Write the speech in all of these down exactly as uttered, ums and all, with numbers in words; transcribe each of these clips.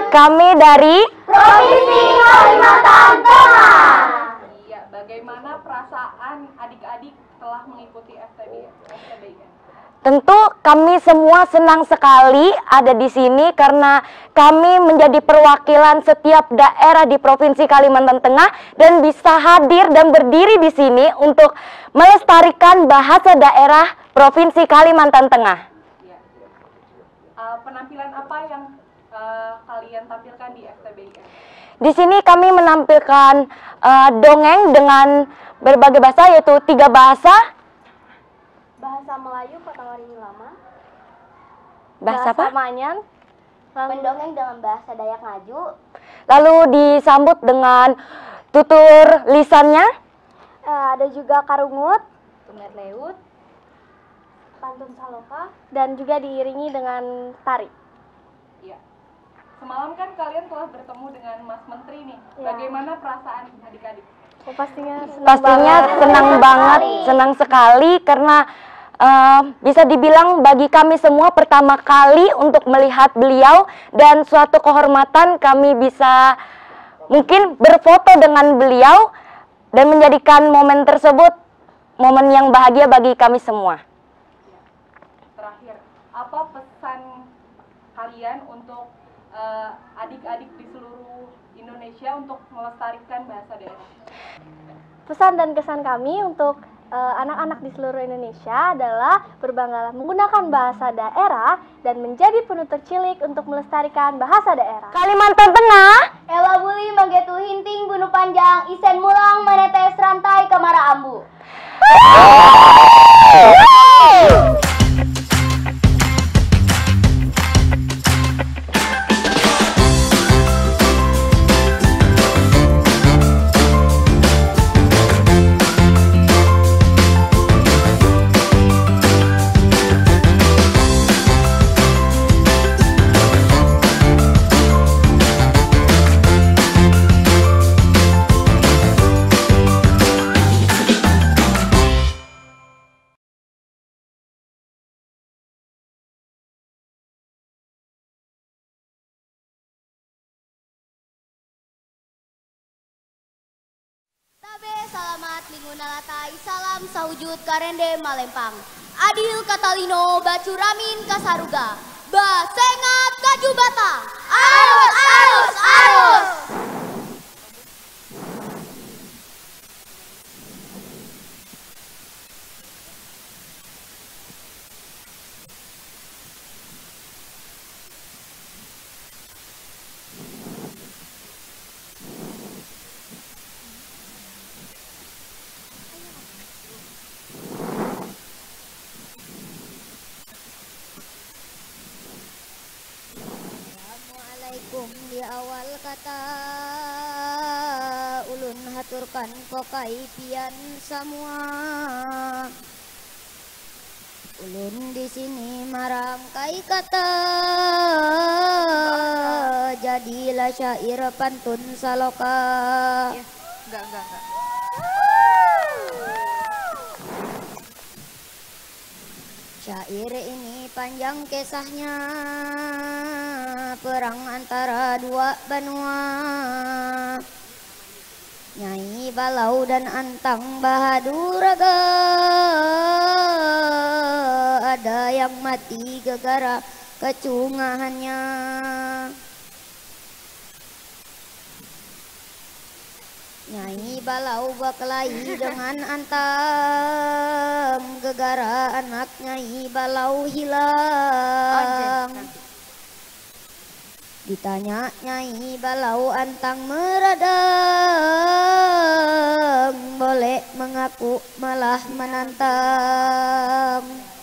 Kami dari Provinsi Kalimantan Tengah. Iya, bagaimana perasaan adik-adik telah mengikuti F T B I? Tentu kami semua senang sekali ada di sini karena kami menjadi perwakilan setiap daerah di Provinsi Kalimantan Tengah dan bisa hadir dan berdiri di sini untuk melestarikan bahasa daerah Provinsi Kalimantan Tengah. Ya. Uh, penampilan apa yang uh, kalian tampilkan di F T B I? Di sini kami menampilkan uh, dongeng dengan berbagai bahasa, yaitu tiga bahasa. Bahasa Melayu Kota Waringin Lama. Bahasa apa? Manyan. Mendongeng dengan bahasa Dayak Ngaju. Lalu disambut dengan tutur lisannya. Eh, ada juga karungut, tumet leut, pantun saloka, dan juga diiringi dengan tari. Iya. Semalam kan kalian telah bertemu dengan Mas Menteri nih. Ya. Bagaimana perasaan adik-adik? Oh, pastinya senang Pastinya banget. senang banget, senang sekali karena uh, bisa dibilang bagi kami semua pertama kali untuk melihat beliau dan suatu kehormatan kami bisa mungkin berfoto dengan beliau dan menjadikan momen tersebut momen yang bahagia bagi kami semua. Terakhir, apa pesan kalian untuk uh, adik-adik di seluruh Indonesia untuk melestarikan bahasa daerah? Pesan dan kesan kami untuk eh, anak-anak di seluruh Indonesia adalah berbanggalah menggunakan bahasa daerah dan menjadi penutur cilik untuk melestarikan bahasa daerah. Kalimantan Tengah. Ela buli manggetu hinting bunu panjang isen mulang menetes rantai kemara ambu. Tabe salamat lingunalatai salam saujud karende malempang. Adil katalino bacuramin kasaruga. Basengat kajubata. Arus arus arus. Di awal kata ulun haturkan pokai pian semua. Ulun di sini marangkai kata jadilah syair pantun saloka. Ya, enggak, enggak, enggak. Syair ini panjang kisahnya, perang antara dua benua. Nyai Balau dan Antang Bahaduraga, ada yang mati gegara kecungahannya. Nyai Balau berkelahi dengan Antam, gegara anak Nyai Balau hilang. Ditanya Nyai Balau, Antang meradang, boleh mengaku malah menantang.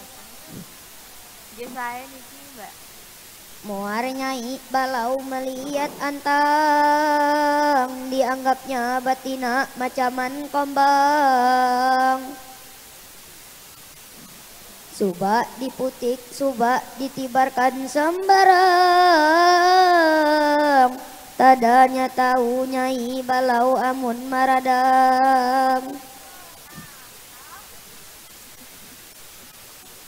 Muar Nyai Balau melihat Antang, dianggapnya batina macaman kombang. Suba diputik, suba ditibarkan sembarang, tadanya tahu Nyai Balau amun maradang.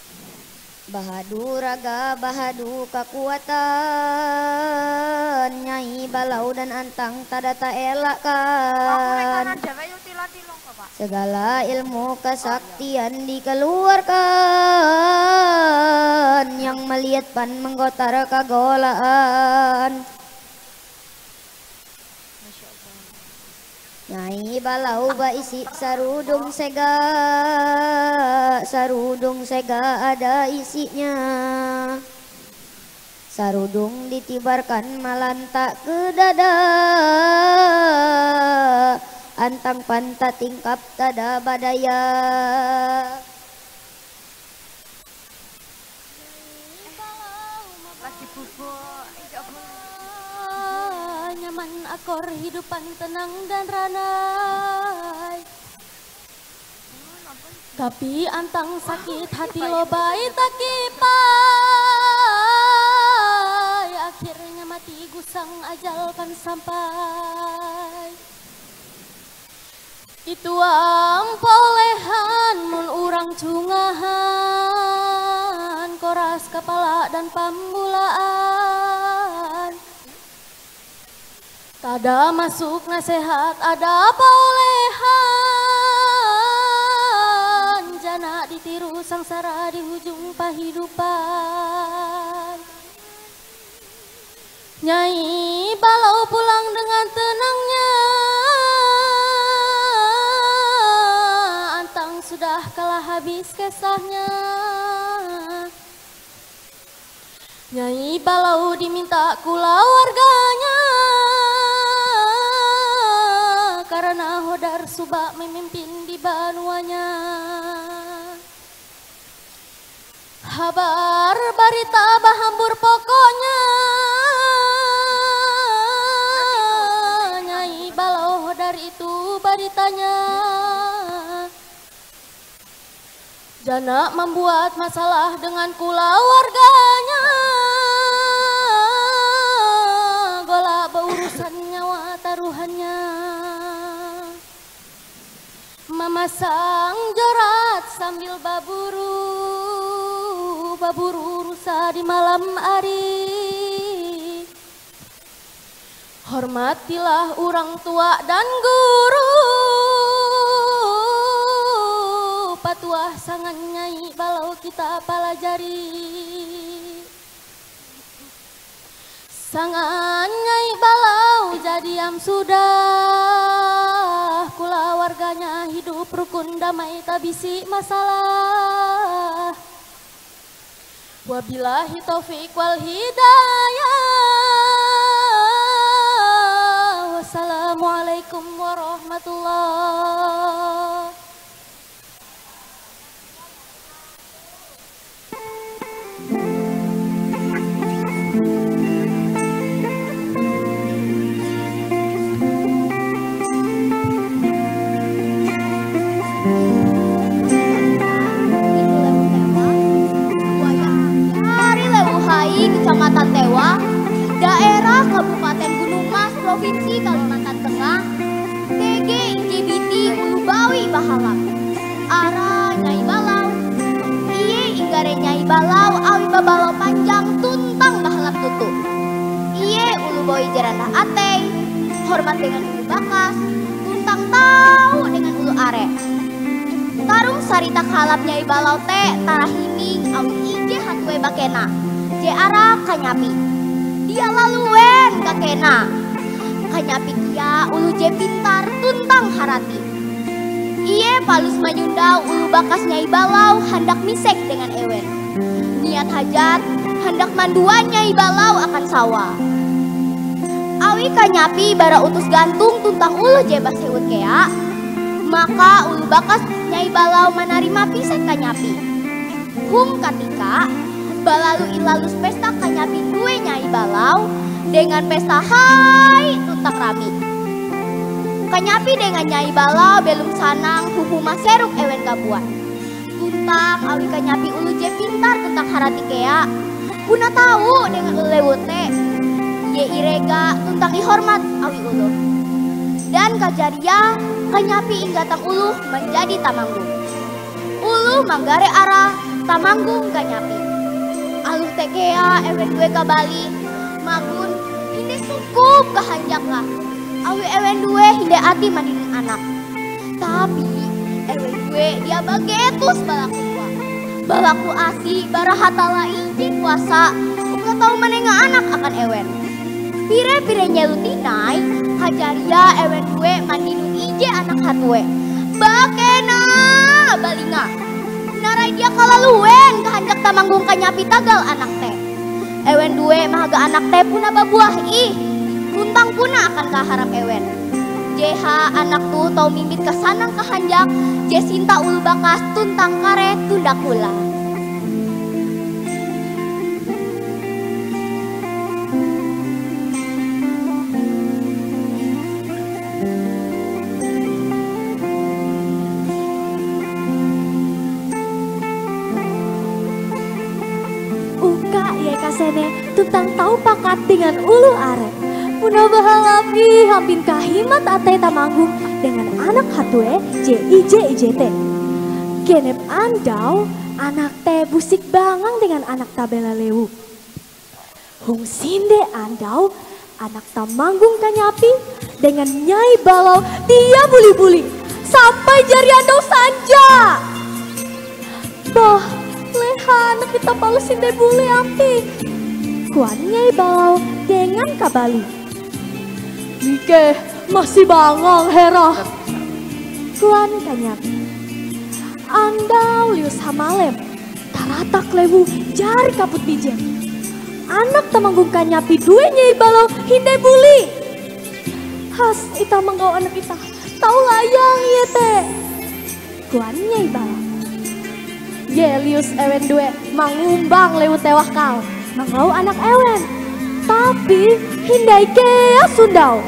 Bahadu raga bahadu kekuatan, Nyai Balau dan Antang tada tak elakkan. Segala ilmu kesaktian dikeluarkan, yang melihat pan menggotar kagolaan. Nyai Balau baisi sarudung sega, sarudung sega ada isinya. Sarudung ditibarkan malantak ke dada, Antang panta tingkap tada badaya. Nyaman akor hidupan tenang dan ranai, tapi Antang sakit hati lobai tak kipai. Akhirnya mati gusang ajal pan sampai. Itu ampolehan mun urang cungahan, koras kepala dan pambulaan. Tada masuk nasehat ada perolehan, jana ditiru sangsara di hujung pahidupan. Nyai Balau pulang dengan tenangnya, Antang sudah kalah habis kesahnya. Nyai Balau diminta kula warganya, karena Hodar Subak memimpin di banuanya. Kabar barita bahambur pokoknya, Nyai Balau Hodar itu baritanya. Jana membuat masalah dengan kula warganya, gola berurusan nyawa taruhannya. Memasang jorat sambil baburu, baburu rusa di malam hari. Hormatilah orang tua dan guru, patuah sangan Nyai Balau kita pelajari. Sangan Nyai Balau jadi am sudah, kula warganya hidup rukun damai tak bisi masalah. Wabillahi taufik wal hidayah. Wassalamualaikum warahmatullahi. Kecamatan Tewa, daerah Kabupaten Gunung Mas, Provinsi Kalimantan Tengah, T G I J B T Ulubawi Bahalap, Ara Nyai Balau, Iye Inggare Nyai Balau, Awi Babalau Panjang, Tuntang Bahalap Tutup, Iye Ulubawi Jeranda Atei, hormat dengan Ulu Bakas, Tuntang Tahu dengan Ulu Are, Tarung Sarita Kalap Nyai Balau Te, Tarahiming, Awi Ije Hatwe Bakena, Ara Kanyapi, dia laluen kakena, Kanyapi kia ulu je pintar tuntang harati. Iye palus manyundau ulu bakas Nyai Balau hendak misek dengan ewen. Niat hajat hendak manduan Nyai Balau akan sawah. Awi Kanyapi bara utus gantung tuntang ulu je basewut kea, maka ulu bakas Nyai Balau menerima pisek Kanyapi. Hum katika balalu ilalus pesta Kanyapi duwe Nyai Balau dengan pesta hai tuntang rami. Kanyapi dengan Nyai Balau belum sanang huhu maseruk ewen kabuan. Tuntang awi Kanyapi ulu je pintar tentang harati kea, guna tahu dengan ulewute ye irega tuntang ihormat awi ulu. Dan kajaria Kanyapi inggatang ulu menjadi tamanggung. Ulu manggare arah tamanggung Kanyapi. Alus tekea ewen due kabali magun ini cukup kahanjaklah. Awi ewen due hindai ati mandining anak. Tapi ewen due dia bagetus balaku tua. Balaku asi barahatala injing puasa. Uga tau manenga anak akan ewen. Pire-pire nyelutinai hajaria ewen due mandinu ije anak hatue. Bakena balinga. Narai dia kalaluen kahanjak tamanggung kanyapi tagal anak teh. Ewen due mahaga anak teh puna babuah ih. Kuntang puna akan kaharap ewen. Jeha anak tu tau mimbit kasanang kahanjak. Jesinta ulu bakas tuntang kare tunda kula. Sene tuntang tau pakat dengan ulu are. Puna bahalapi hampin kahimat ate tamanggung dengan anak hatue J I J I J T. Genep andau anak teh busik bangang dengan anak tabela lewu. Hung sinde andau anak tamanggung kanyapi dengan nyai balau dia buli-buli sampai jari andau sanja. Bah lehan kita balu sinde buli ampi. Kuan nyai balau dengan kabali. Ike masih bangang hera. Kuan kanyap. Andau lius hamalem. Taratak lewu jari kaput bijen. Anak tamanggung kanyapi dua nyai balau hindai buli. Has ita menggau anak ita. Tau layang iya teh. Kuan nyai balau. Yelius ewen due mangumbang lewu tewah kau. Mangau anak ewen, tapi hindai kea sundau.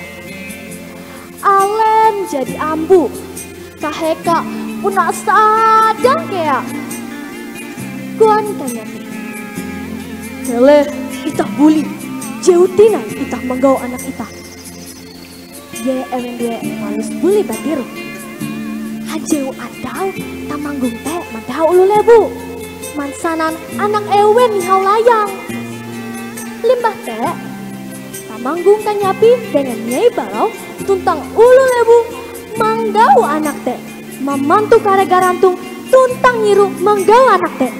Alem jadi ambu, kaheka puna sadang kea. Kuan kanyati. Keleh itah buli, jeutinai itah menggau anak itah. Ye ewen due malus buli batiru. Hajeu andau tamanggung teh mandau ulu lebu. Mansanan anak ewen nihau layang. Limbah teh tamanggung kanyapi dengan nyai balau tuntang ulu lebu manggau anak teh. Mamantu kare garantung tuntang nyiru manggau anak teh.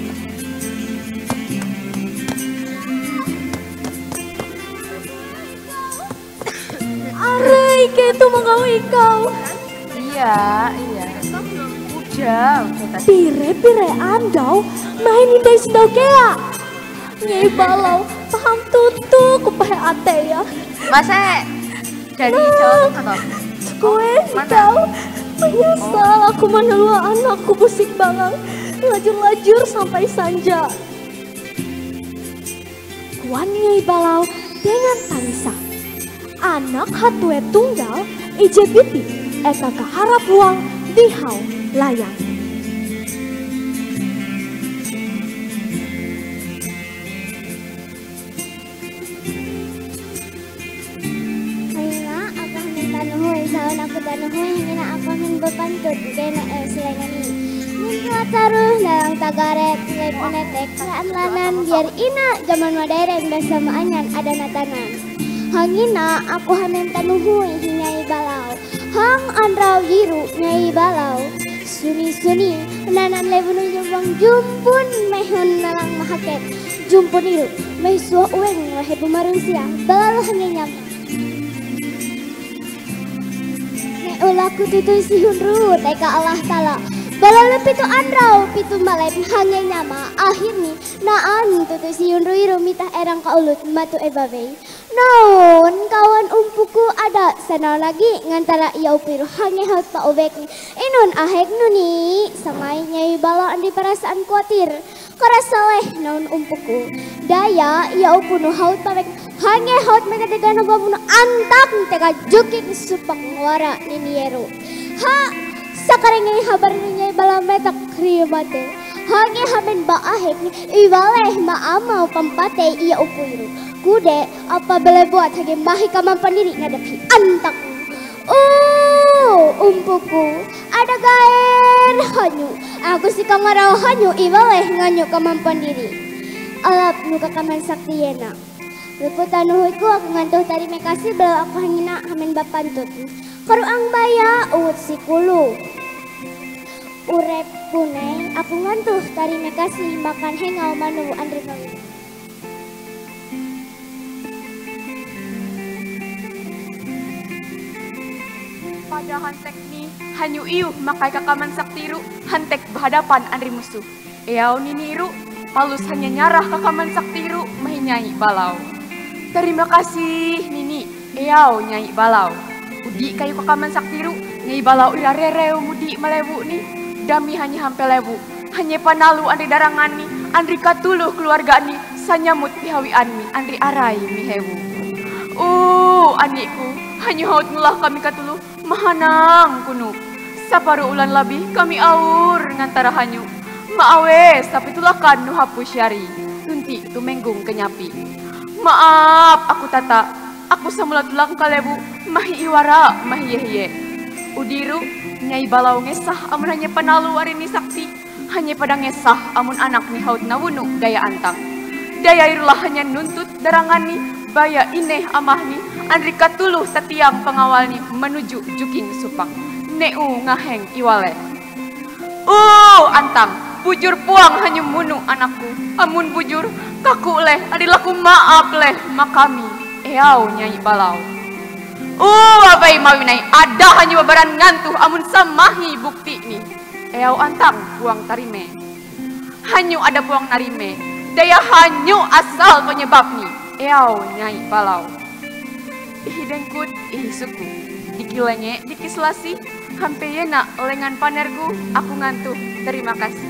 Are ike itu manggau ikau. Iya, iya. Udah, udah. Pire-pire andau main hindai sendau kea. Nyai balau paham tutu kupahe ate ya. Masa dari Jawa Tengah? Kue kau menyesal aku menelua anakku busik bangang. Lajur-lajur sampai sanja. Kuan nyai balau dengan Tanisa. Anak hatue tunggal ijebiti eka kaharap uang dihau layang. Hayna aku hendak tanuhoy saon aku tanuhoy hingga aku hendak berpantut kena el silengani. Minggu taruh dalam tagaret nilai penetek laan lanan biar ina zaman modern bersama anyan ada natanan. Hangina aku hendak tanuhoy hingga balau. Hang andrau yiru nyai balau. Suni-suni nanan levunu jumbang jumpun mehon nalang mahaket. Jumpun iru meh suah ueng wahe bumarusia balalu hangenyam. Ne ulaku tutui sihun ruut eka Allah Ta'ala. Balalu pitu andrau pitu malep hangenyama. Akhirni naan tutui sihun ruiru mitah erang kaulut matu ebabei. Naon kawan umpuku ada sana lagi ngantara ia upiru hange haut pa obek inun ahek nuni samai nyai balaan di perasaan kuatir karasaleh naon umpuku daya ia upunu haut pa bek hange haut mega tegana babunu antak tega jukik supak wara niniero ha sakareng nyai habar nyai bala metak kriyo mate hange haben ba ahek ni iwaleh ma amau pampate ia upiru kude apa boleh buat hage mahi kamampan diri ngadapi antak. Oh, umpuku ada gaer hanyu. Aku si kamarau hanyu ibaleh nganyu kamampan diri. Alap nuka kaman saktiena. Leputan nuhutku aku ngantuh tarima kasih belau aku hangina hamen bapantut. Karuang baya uut sikulu. Urep punai aku ngantuh tarima kasih makan hengau manu Andre Bawi. Pada hantek ni hanyu iu makai kakaman saktiru hantek berhadapan Andri musuh. Eau ni niru palus hanya nyarah kakaman saktiru mahinyai balau. Terima kasih nini eau nyai balau. Udi kayu kakaman saktiru nyai balau ira rereu mudi melewu ni dami hanya hampe lewu. Hanya panalu Andri darangan ni Andri katuluh keluarga ni sanyamut pihawian ni Andri arai mi hewu. Uh anikku hanya haut ngulah kami katuluh mahanang kuno. Saparu ulan labih kami aur ngantara hanyu. Maawe sapi tulakan nu hapus syari. Tunti tu menggung kenyapi. Maaf aku tata. Aku semula tulang kalebu mahi iwara mahi yehye. Udiru nyai balau ngesah amun hanya panalu arini sakti. Hanya pada ngesah amun anak ni haut nawunu daya antang. Daya irulah hanya nuntut darangan ni. Baya ineh amah ni Andri katuluh setiang pengawal ni menuju juking supang. Neu ngaheng iwale. Uh antang, bujur puang hanya munu anakku. Amun bujur, kaku leh, adilaku maaf leh makami. Eau nyai balau. Uh abai mawinai, ada hanya babaran ngantuh amun samahi bukti ni. Eau antang puang tarime. Hanyu ada puang narime. Daya hanyu asal penyebab ni. Eau nyai balau. Ihi dengkut, ihi suku. Dikilenge, dikislasi, hampe yena lengan panerku, aku ngantuh. Terima kasih.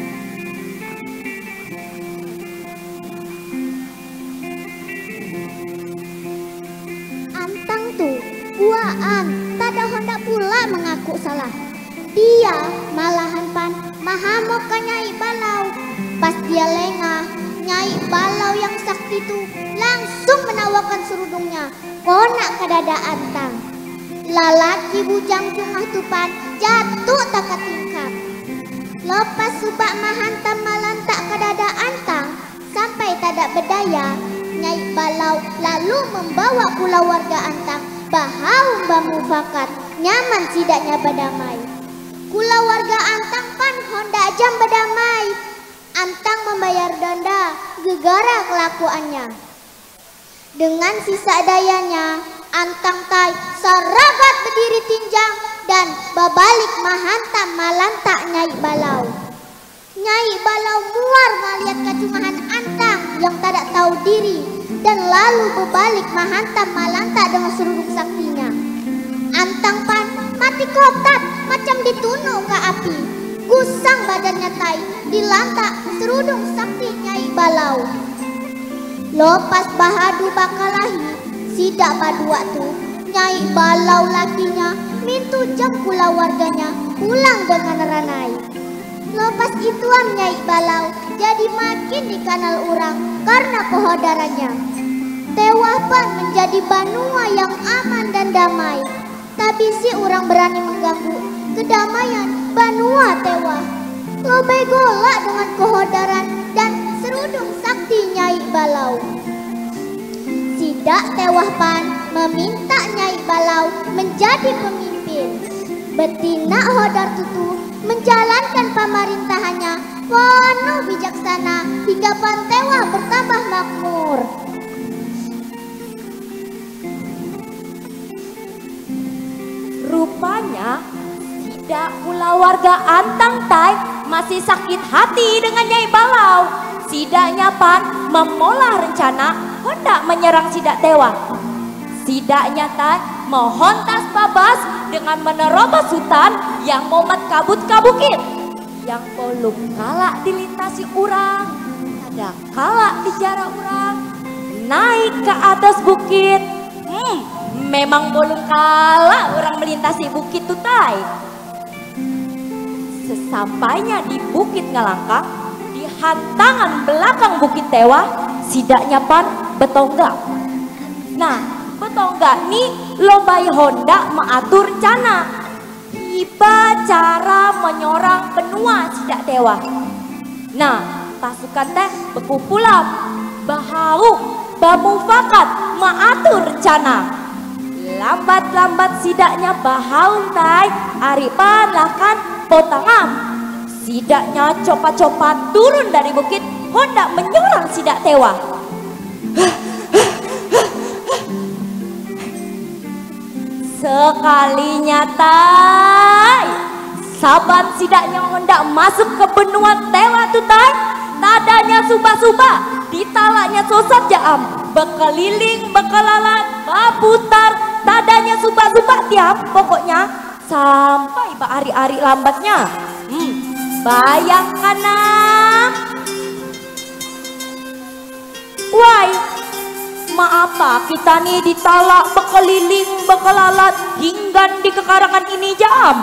Antang tuh, buaan, tada honda pula mengaku salah. Dia malahan pan mahamok ka nyai balau. Pas dia lengah, nyai balau yang sakti itu langsung menawarkan serudungnya konak ke dada antang. Lalaki bujang cungah tupan jatuh tak ketingkap. Lepas subak mahantam malantak ke dada antang sampai tak berdaya, nyai balau lalu membawa pula warga antang bahau bamufakat nyaman sidaknya berdamai. Kula warga antang pan honda jam berdamai. Antang membayar denda gegara kelakuannya. Dengan sisa dayanya, Antang tai saragat berdiri tinjang dan babalik mahantam malantak Nyai Balau. Nyai Balau muar melihat kecungahan Antang yang tidak tahu diri dan lalu berbalik mahantam malantak dengan serudung saktinya. Antang pan mati kotak macam ditunuk ke api. Gusang badannya tai dilantak serudung sakti Nyai Balau. Lepas bahadu bakalahi sidak badua tu Nyai Balau lakinya mintu jam kula warganya pulang dengan ranai. Lepas ituan Nyai Balau jadi makin dikenal orang karena kehodarannya. Tewah pan menjadi banua yang aman dan damai. Tapi si orang berani mengganggu kedamaian banua tewah. Lobai golak dengan kehodaran dan serudung sakti Nyai Balau. Sidak tewah pan meminta Nyai Balau menjadi pemimpin. Betina hodar tutu menjalankan pemerintahannya penuh bijaksana hingga pan tewah bertambah makmur. Rupanya tidak pula warga Antang Tai masih sakit hati dengan Nyai Balau. Sidaknya pan memolah rencana hendak menyerang sidak tewa. Sidaknya Tai mohon tas babas dengan menerobos hutan yang momat kabut kabukit. Yang belum kalak dilintasi orang, ada kalak dijarah orang, naik ke atas bukit. Hmm, memang belum kalah orang melintasi bukit tutai. Sesampainya di Bukit Ngalangkang, di hantangan belakang Bukit Tewa, sidaknya pan betonggak. Nah, betonggak nih lobai honda mengatur rencana. Tiba cara menyorang benua sidak Tewa. Nah, pasukan teh berkumpulan, bahau bermufakat mengatur rencana. Lambat-lambat sidaknya bahauntai aripan lakan potangam. Sidaknya copat-copat turun dari bukit hendak menyerang sidak tewa. Sekalinya tai saban sidaknya hendak masuk ke benua tewa tu tai, tadanya subah-subah, ditalaknya sosat jaam, bekeliling, bekelalat, berputar, tadanya subah-subah tiap pokoknya sampai berari-ari lambatnya. Hmm, bayangkan nak. Why? Maapa kita nih ditalak, bekeliling, bekelalat, hingga di kekarangan ini jam.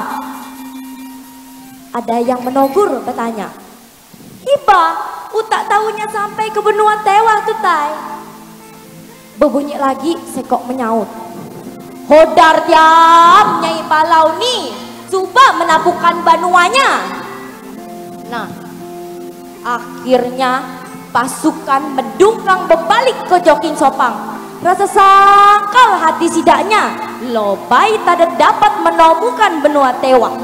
Ada yang menegur bertanya, Iba, utak tahunya sampai ke benua tewa tu tai. Berbunyi lagi sekok menyaut, Hodar diam Nyai Balau ni, cuba menabuhkan banuanya. Nah, akhirnya pasukan mendungkang berbalik ke Joking Sopang. Rasa sangkal hati sidaknya, Lobai tak dapat menemukan benua tewa.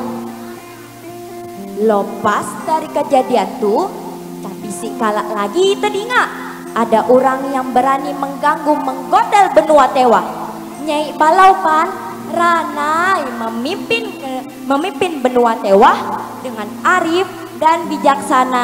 Lepas dari kejadian tu, tapi si kalak lagi teringat ada orang yang berani mengganggu menggodel benua tewa. Nyai Balau pan ranai memimpin memimpin benua tewa dengan arif dan bijaksana.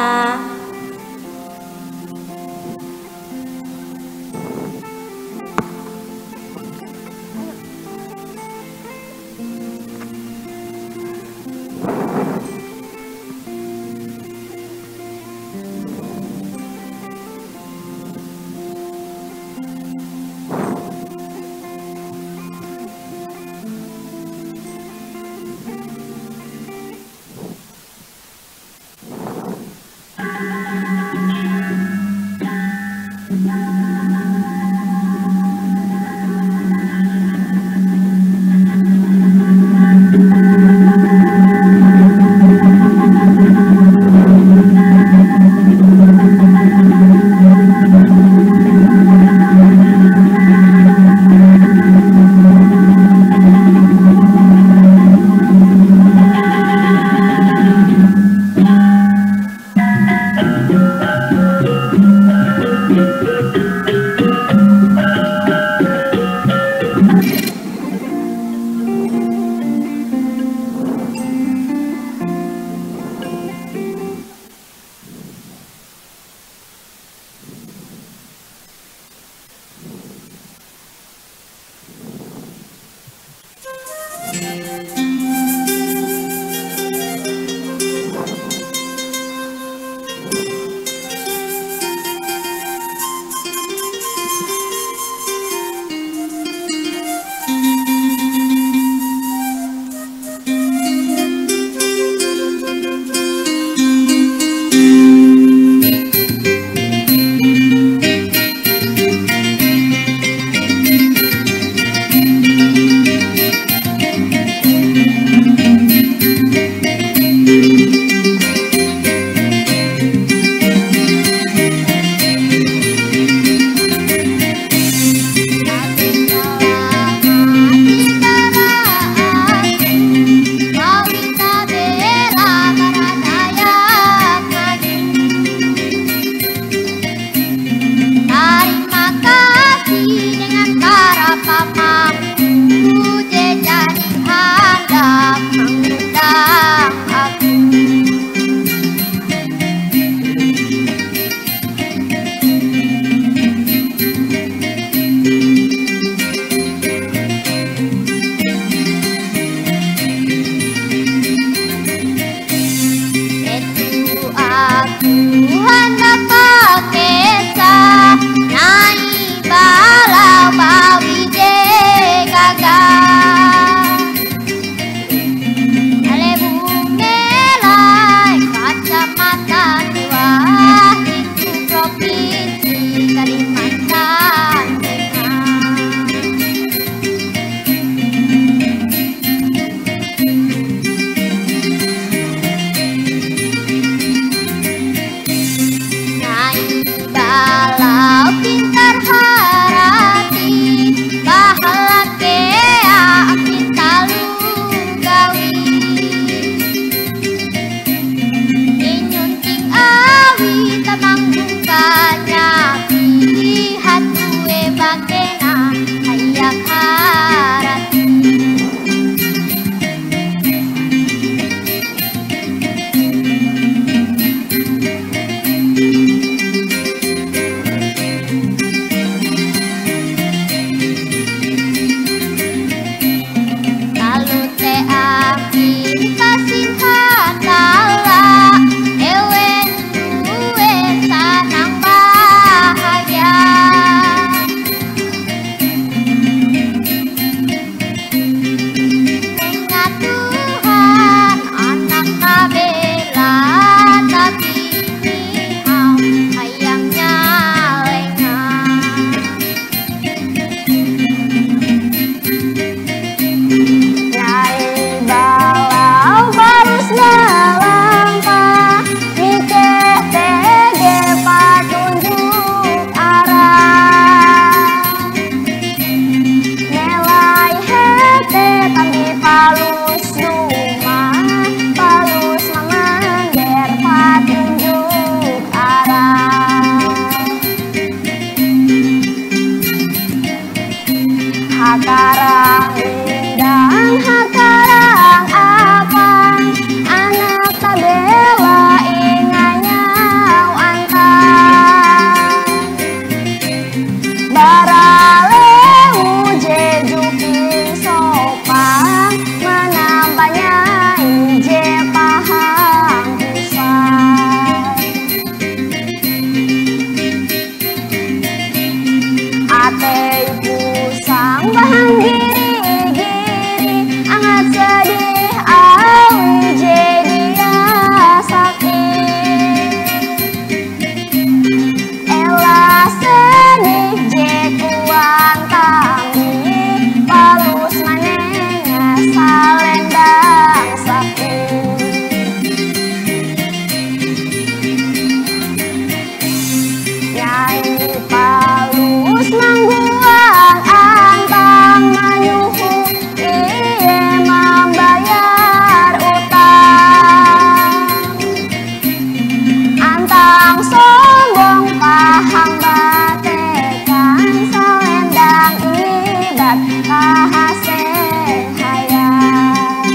sehat ahase hayat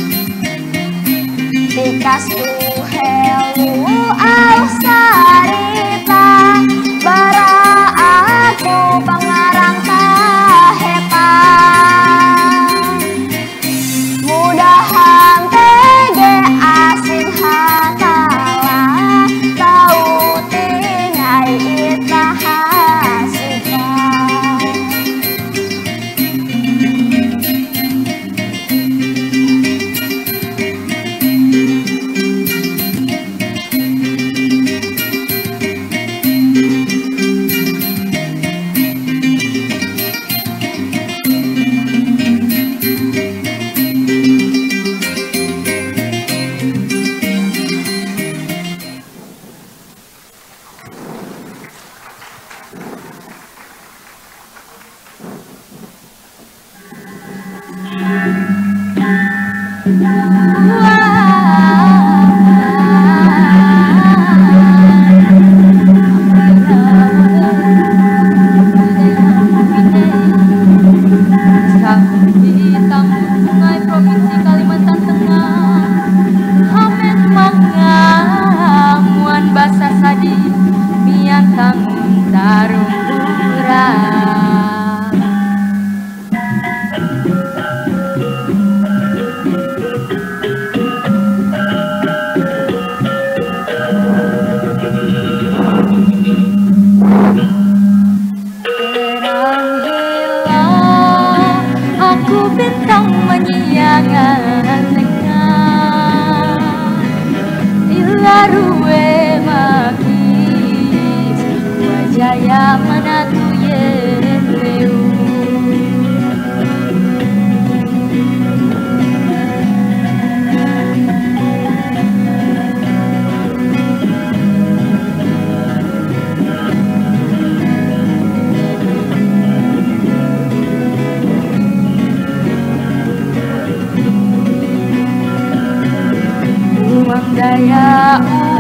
tikas tuhelu au sarita bara aku pengarang tahepan mudahan tege asin hatala tau tingai itah daya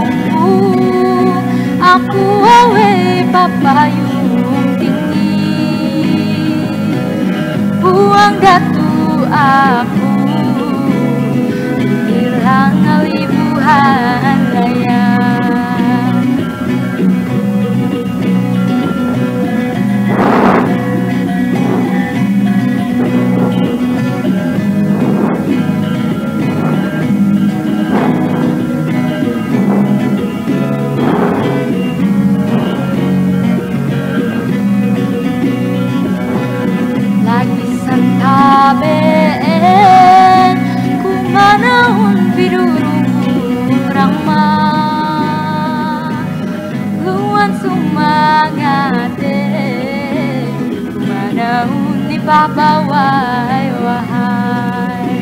umpu aku awe papayung tinggi buang datu aku hilang ngalibuhan daya Abeen kumanaon bidururang ma luan sumangate kumanaon ipabaway wahay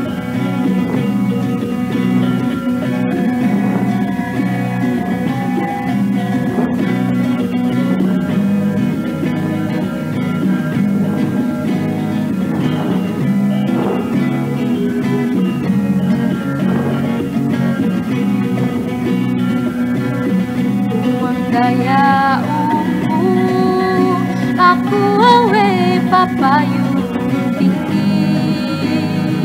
daya umpu aku awe papayung tinggi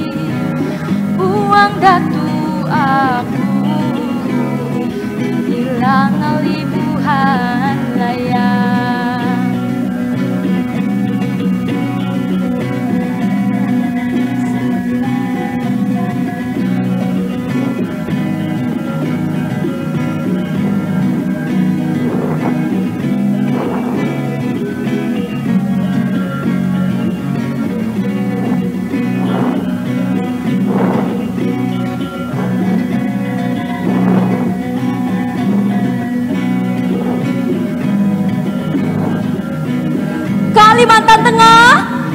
buang datu aku hilang ngalibuhan layang Kalimantan Tengah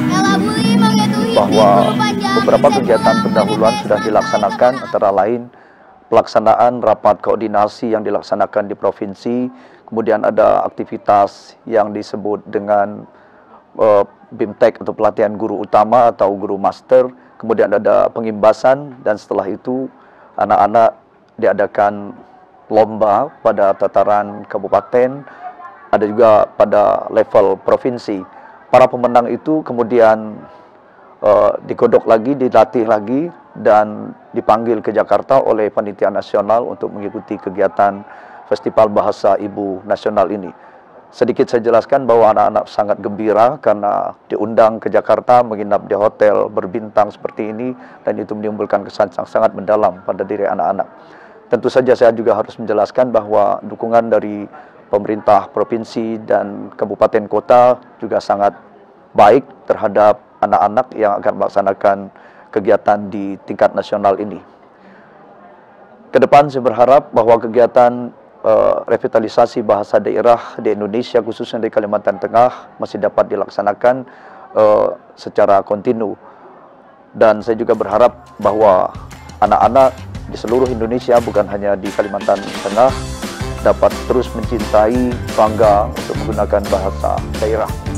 bahwa beberapa kegiatan pendahuluan sudah dilaksanakan, antara lain pelaksanaan rapat koordinasi yang dilaksanakan di provinsi, kemudian ada aktivitas yang disebut dengan uh, BIMTEK atau pelatihan guru utama atau guru master, kemudian ada pengimbasan, dan setelah itu anak-anak diadakan lomba pada tataran kabupaten, ada juga pada level provinsi. para pemenang itu kemudian uh, digodok lagi, dilatih lagi, dan dipanggil ke Jakarta oleh Panitia Nasional untuk mengikuti kegiatan Festival Bahasa Ibu Nasional ini. Sedikit saya jelaskan bahwa anak-anak sangat gembira karena diundang ke Jakarta, menginap di hotel berbintang seperti ini, dan itu menimbulkan kesan yang sangat mendalam pada diri anak-anak. Tentu saja saya juga harus menjelaskan bahwa dukungan dari pemerintah provinsi dan kabupaten kota juga sangat baik terhadap anak-anak yang akan melaksanakan kegiatan di tingkat nasional ini. Kedepan saya berharap bahwa kegiatan uh, revitalisasi bahasa daerah di Indonesia, khususnya di Kalimantan Tengah, masih dapat dilaksanakan uh, secara kontinu. Dan saya juga berharap bahwa anak-anak di seluruh Indonesia, bukan hanya di Kalimantan Tengah, dapat terus mencintai, bangga untuk menggunakan bahasa daerah.